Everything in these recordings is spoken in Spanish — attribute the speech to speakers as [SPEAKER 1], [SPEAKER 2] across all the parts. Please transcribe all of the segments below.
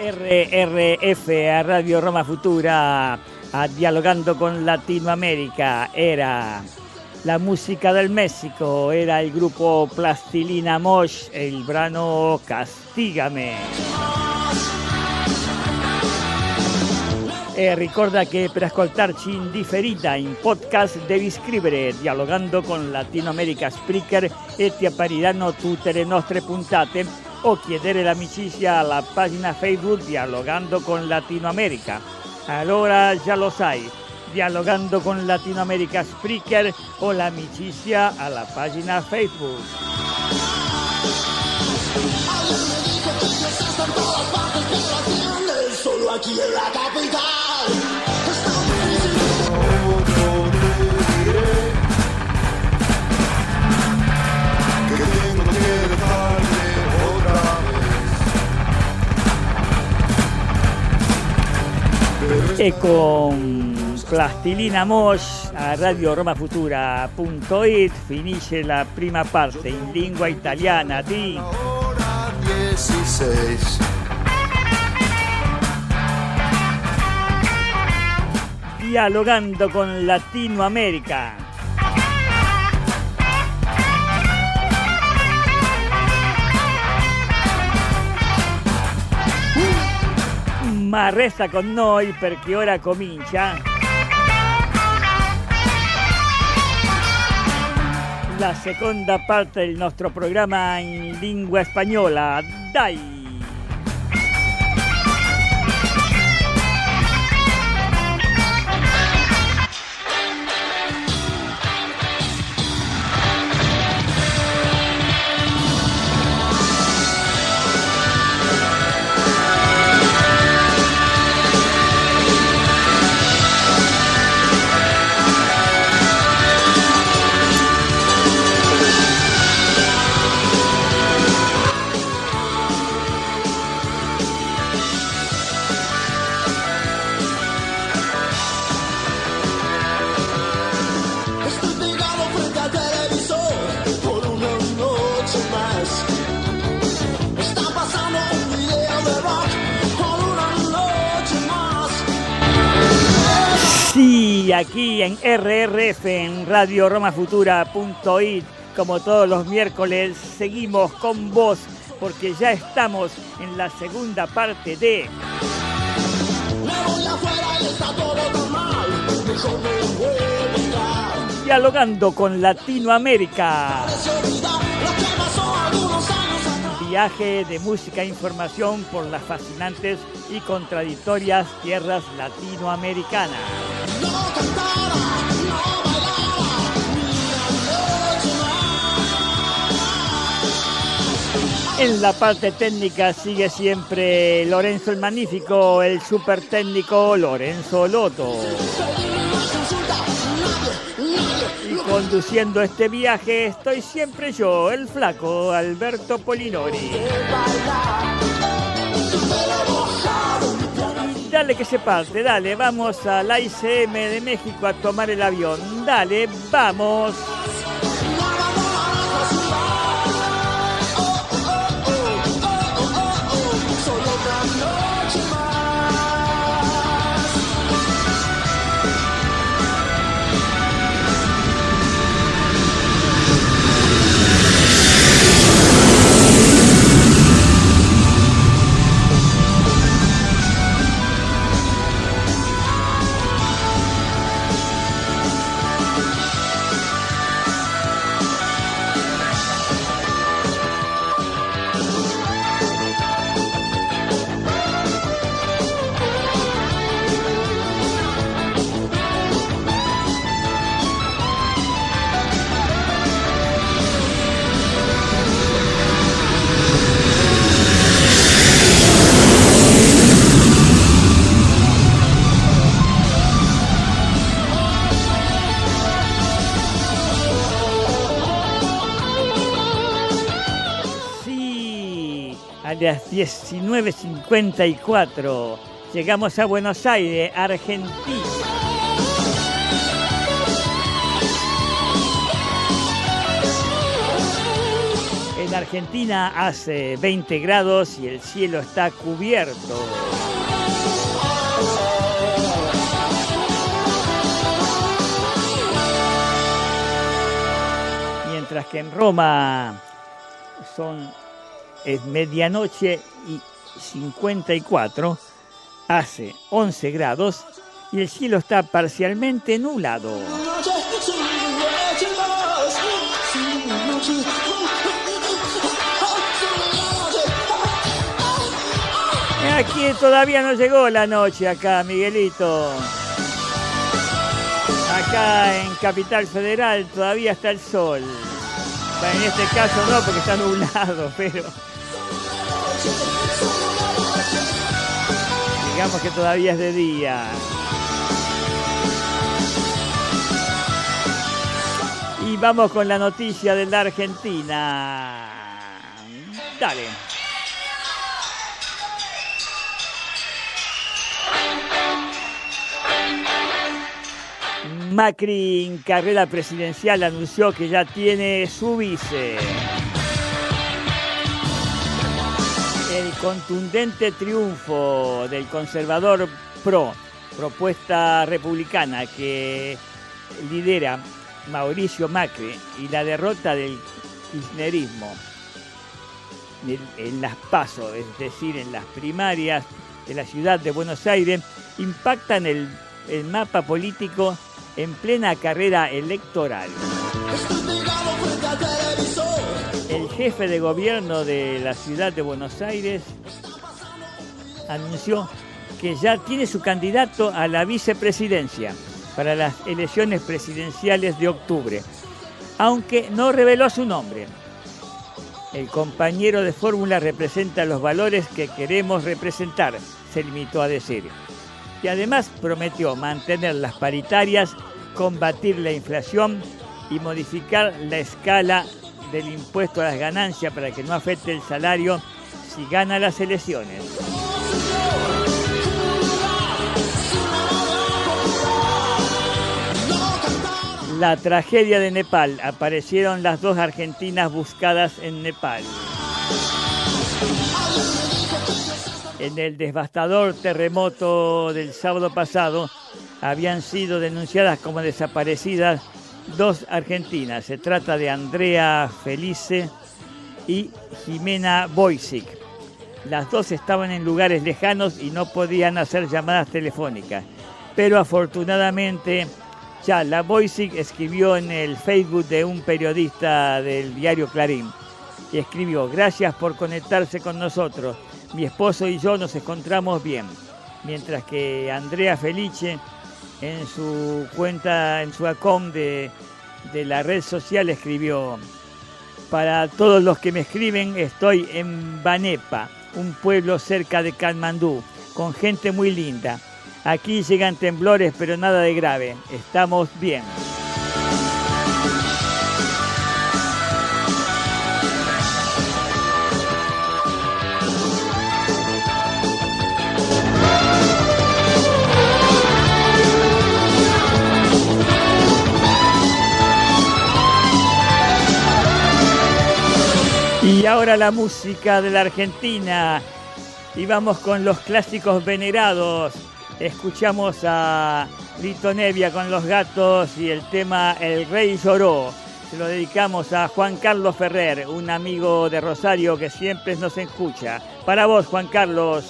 [SPEAKER 1] RRF, a Radio Roma Futura, a Dialogando con Latinoamérica. Era la música del México, era il gruppo Plastilina Mosh e il brano Castígame. E ricorda che per ascoltarci in differita in podcast devi scrivere Dialogando con Latinoamerica Spreaker e ti appariranno tutte le nostre puntate, o chiedere l'amicizia alla pagina Facebook Dialogando con Latinoamerica. Allora già lo sai, Dialogando con Latinoamerica Spreaker o l'amicizia alla pagina Facebook.
[SPEAKER 2] Solo aquí en la capital.
[SPEAKER 1] E con Plastilina Mosh a radioromafutura.it finisce la prima parte in lingua italiana di
[SPEAKER 2] Ora 16.
[SPEAKER 1] Dialogando con Latinoamérica. Ma resta con noi perché ora comincia la seconda parte del nostro programma in lingua spagnola. Dai! Sí, aquí en RRF, en radioromafutura.it, como todos los miércoles, seguimos con vos porque ya estamos en la segunda parte de Dialogando con Latinoamérica. Viaje de música e información por las fascinantes y contradictorias tierras latinoamericanas. En la parte técnica sigue siempre Lorenzo el Magnífico, el super técnico Lorenzo Loto. Y conduciendo este viaje estoy siempre yo, el flaco Alberto Polinori. Dale que se parte, dale, vamos a la ICM de México a tomar el avión. Dale, vamos. A las 19:54 llegamos a Buenos Aires, Argentina. En Argentina hace 20 grados y el cielo está cubierto. Mientras que en Roma es medianoche y 54, hace 11 grados y el cielo está parcialmente nublado. Aquí todavía no llegó la noche acá, Miguelito. Acá en Capital Federal todavía está el sol. En este caso no, porque está nublado, pero digamos que todavía es de día. Y vamos con la noticia de la Argentina. Dale. Macri, en carrera presidencial, anunció que ya tiene su vice. El contundente triunfo del conservador propuesta republicana que lidera Mauricio Macri, y la derrota del kirchnerismo en las PASO, es decir, en las primarias de la ciudad de Buenos Aires, impactan el mapa político en plena carrera electoral. El jefe de gobierno de la ciudad de Buenos Aires anunció que ya tiene su candidato a la vicepresidencia para las elecciones presidenciales de octubre, aunque no reveló su nombre. El compañero de fórmula representa los valores que queremos representar, se limitó a decir. Y además prometió mantener las paritarias, combatir la inflación y modificar la escala del impuesto a las ganancias para que no afecte el salario si gana las elecciones. La tragedia de Nepal. Aparecieron las dos argentinas buscadas en Nepal. En el devastador terremoto del sábado pasado habían sido denunciadas como desaparecidas dos argentinas. Se trata de Andrea Felice y Jimena Boisic. Las dos estaban en lugares lejanos y no podían hacer llamadas telefónicas. Pero afortunadamente ya la Boisic escribió en el Facebook de un periodista del diario Clarín. Y escribió: gracias por conectarse con nosotros. Mi esposo y yo nos encontramos bien. Mientras que Andrea Felice, en su cuenta, en su account de la red social, escribió: para todos los que me escriben, estoy en Banepa, un pueblo cerca de Katmandú, con gente muy linda. Aquí llegan temblores, pero nada de grave. Estamos bien. Y ahora la música de la Argentina. Y vamos con los clásicos venerados. Escuchamos a Lito Nevia con Los Gatos y el tema El Rey Lloró. Se lo dedicamos a Juan Carlos Ferrer, un amigo de Rosario que siempre nos escucha. Para vos, Juan Carlos.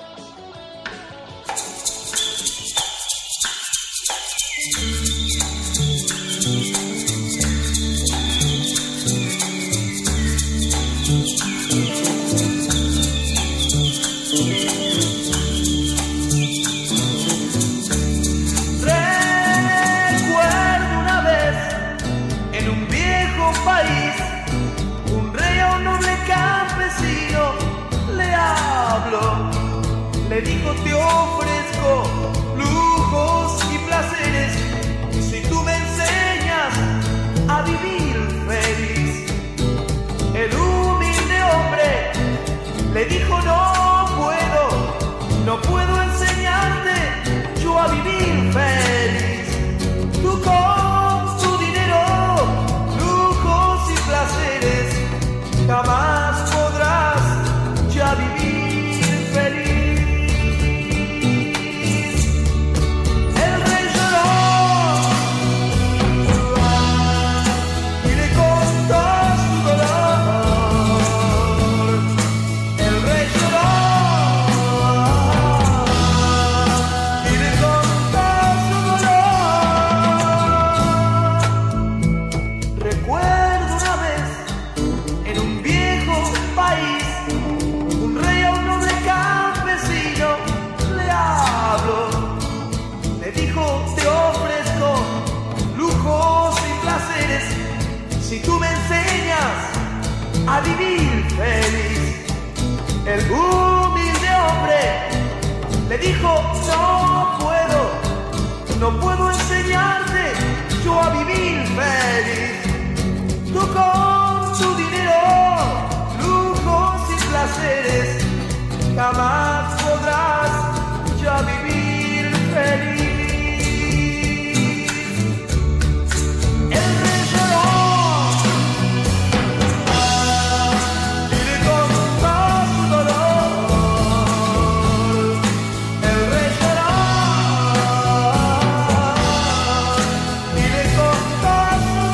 [SPEAKER 3] Le dijo: te ofrezco lujos y placeres si tú me enseñas a vivir feliz. El humilde hombre le dijo: no puedo enseñarte yo a vivir feliz. Tú con tu dinero, lujos y placeres jamás si tú me enseñas a vivir feliz. El humilde hombre le dijo, no puedo enseñarte yo a vivir feliz. Tú con tu dinero, lujos y placeres, jamás podrás ya vivir feliz. El rey lloró y le contó su dolor. El rey lloró y le contó su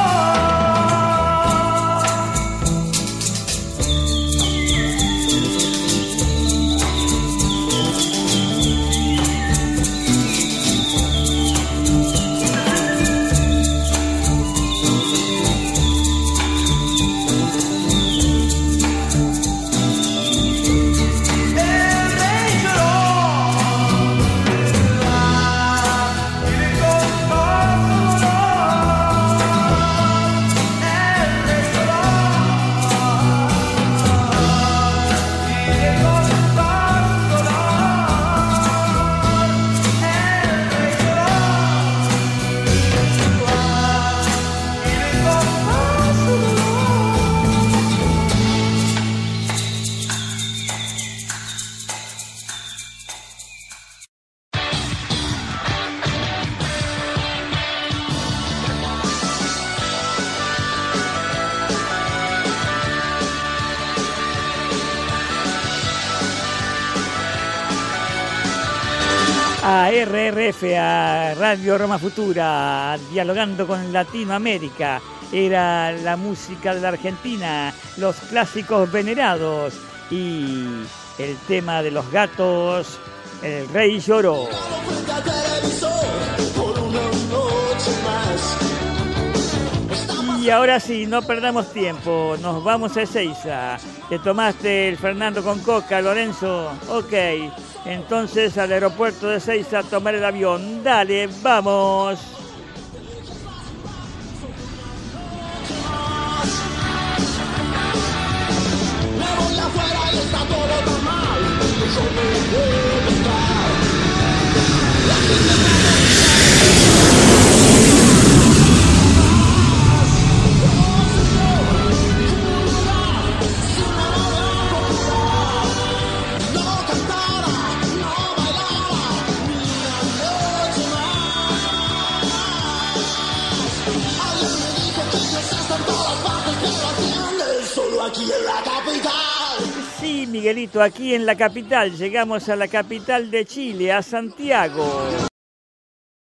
[SPEAKER 1] A RRF, a Radio Roma Futura, dialogando con Latinoamérica. Era la música de la Argentina, los clásicos venerados y el tema de los gatos, El Rey Lloró. Y ahora sí, no perdamos tiempo, nos vamos a Ezeiza. ¿Te tomaste el Fernando con Coca, Lorenzo? Ok, entonces al aeropuerto de Ezeiza a tomar el avión. Dale, vamos.
[SPEAKER 2] Aquí en la capital.
[SPEAKER 1] Sí, Miguelito, aquí en la capital. Llegamos a la capital de Chile, a Santiago.